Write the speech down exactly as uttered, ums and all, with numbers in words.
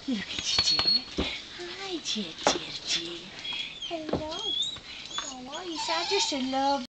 Look at you, dear. Hi, dear, dear, dear. Hello. How are you? So I just love